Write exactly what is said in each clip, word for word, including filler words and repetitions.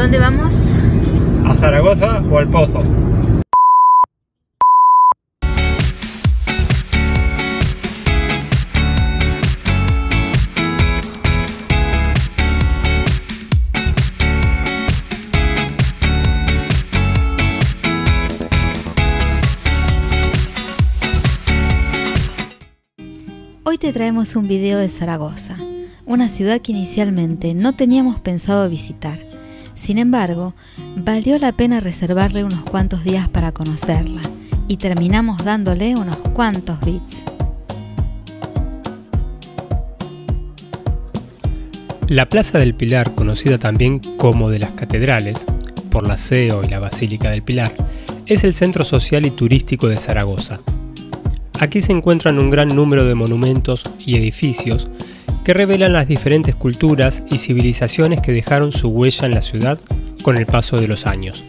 dónde vamos? ¿A Zaragoza o al Pozo? Hoy te traemos un video de Zaragoza, una ciudad que inicialmente no teníamos pensado visitar. Sin embargo, valió la pena reservarle unos cuantos días para conocerla y terminamos dándole unos cuantos bits. La Plaza del Pilar, conocida también como de las Catedrales, por la C E O y la Basílica del Pilar, es el centro social y turístico de Zaragoza. Aquí se encuentran un gran número de monumentos y edificios que revelan las diferentes culturas y civilizaciones que dejaron su huella en la ciudad con el paso de los años.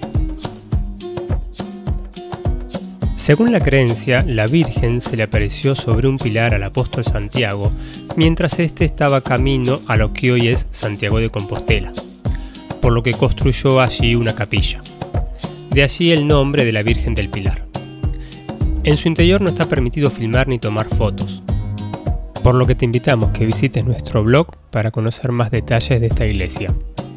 Según la creencia, la Virgen se le apareció sobre un pilar al apóstol Santiago mientras éste estaba camino a lo que hoy es Santiago de Compostela, por lo que construyó allí una capilla. De allí el nombre de la Virgen del Pilar. En su interior no está permitido filmar ni tomar fotos, por lo que te invitamos que visites nuestro blog para conocer más detalles de esta iglesia.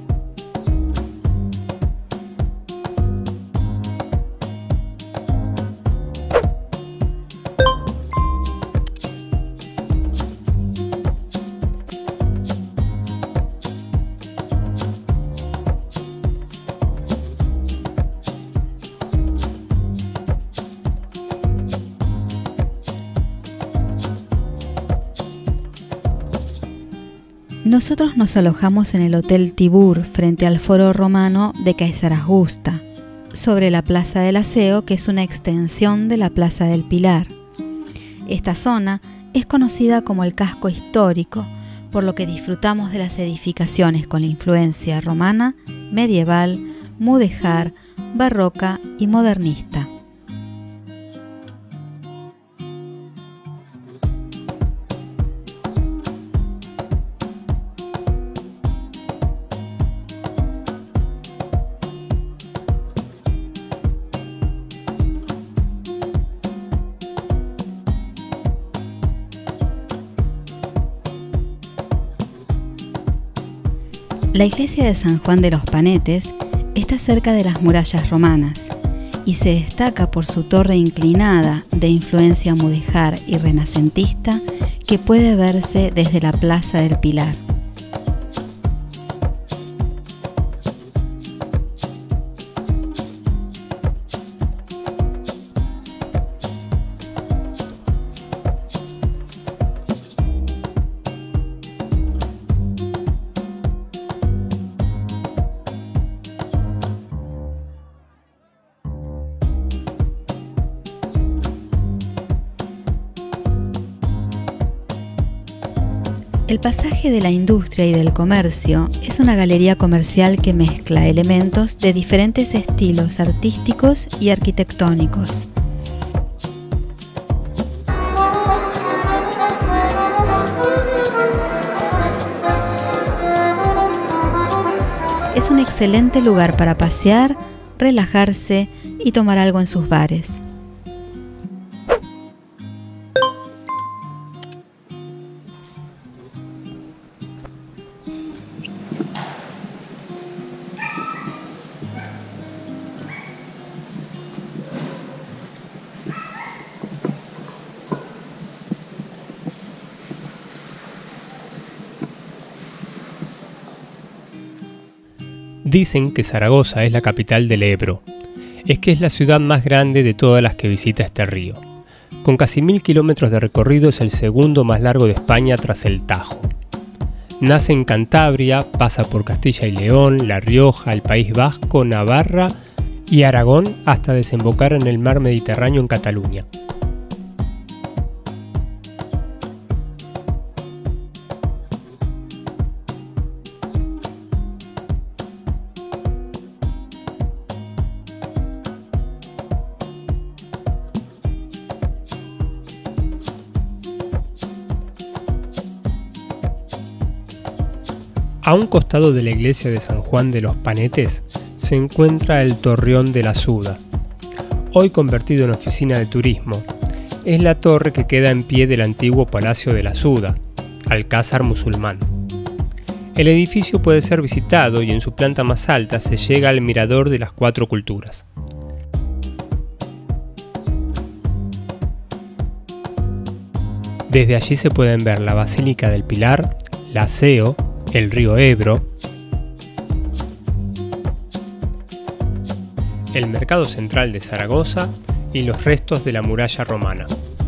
Nosotros nos alojamos en el Hotel Tibur frente al Foro Romano de Caesaraugusta, sobre la Plaza del Aseo, que es una extensión de la Plaza del Pilar. Esta zona es conocida como el casco histórico, por lo que disfrutamos de las edificaciones con la influencia romana, medieval, mudéjar, barroca y modernista. La iglesia de San Juan de los Panetes está cerca de las murallas romanas y se destaca por su torre inclinada de influencia mudéjar y renacentista que puede verse desde la Plaza del Pilar. El Pasaje de la Industria y del Comercio es una galería comercial que mezcla elementos de diferentes estilos artísticos y arquitectónicos. Es un excelente lugar para pasear, relajarse y tomar algo en sus bares. Dicen que Zaragoza es la capital del Ebro. Es que es la ciudad más grande de todas las que visita este río. Con casi mil kilómetros de recorrido es el segundo más largo de España tras el Tajo. Nace en Cantabria, pasa por Castilla y León, La Rioja, el País Vasco, Navarra y Aragón hasta desembocar en el mar Mediterráneo en Cataluña. A un costado de la iglesia de San Juan de los Panetes se encuentra el Torreón de la Suda, hoy convertido en oficina de turismo. Es la torre que queda en pie del antiguo Palacio de la Suda, alcázar musulmán. El edificio puede ser visitado y en su planta más alta se llega al mirador de las cuatro culturas. Desde allí se pueden ver la Basílica del Pilar, la Seo, el río Ebro, el mercado central de Zaragoza y los restos de la muralla romana.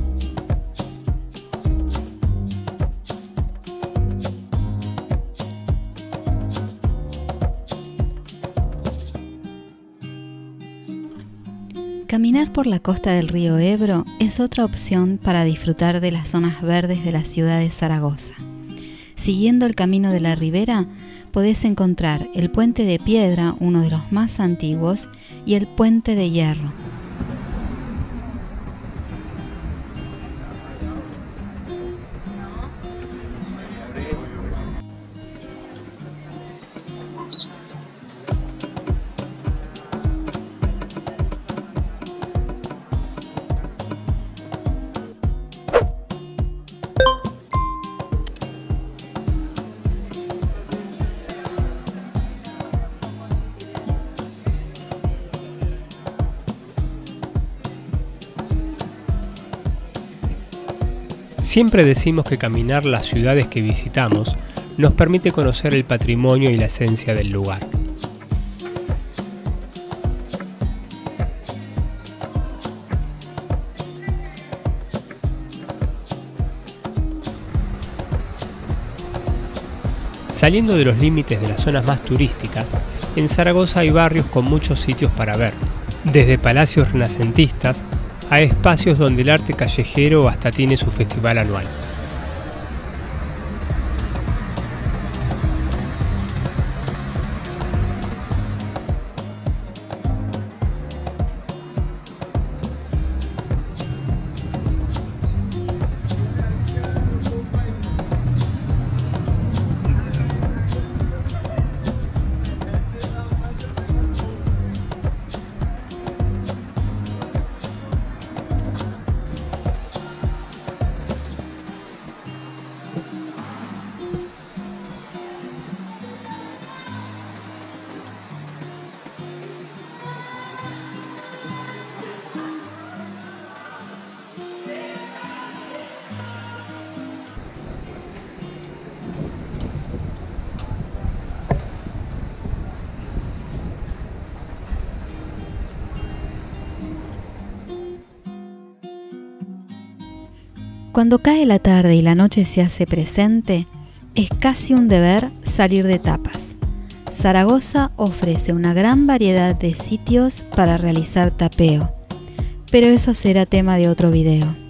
Caminar por la costa del río Ebro es otra opción para disfrutar de las zonas verdes de la ciudad de Zaragoza. Siguiendo el camino de la ribera, podés encontrar el puente de piedra, uno de los más antiguos, y el puente de hierro. Siempre decimos que caminar las ciudades que visitamos nos permite conocer el patrimonio y la esencia del lugar. Saliendo de los límites de las zonas más turísticas, en Zaragoza hay barrios con muchos sitios para ver, desde palacios renacentistas a espacios donde el arte callejero hasta tiene su festival anual. Cuando cae la tarde y la noche se hace presente, es casi un deber salir de tapas. Zaragoza ofrece una gran variedad de sitios para realizar tapeo, pero eso será tema de otro video.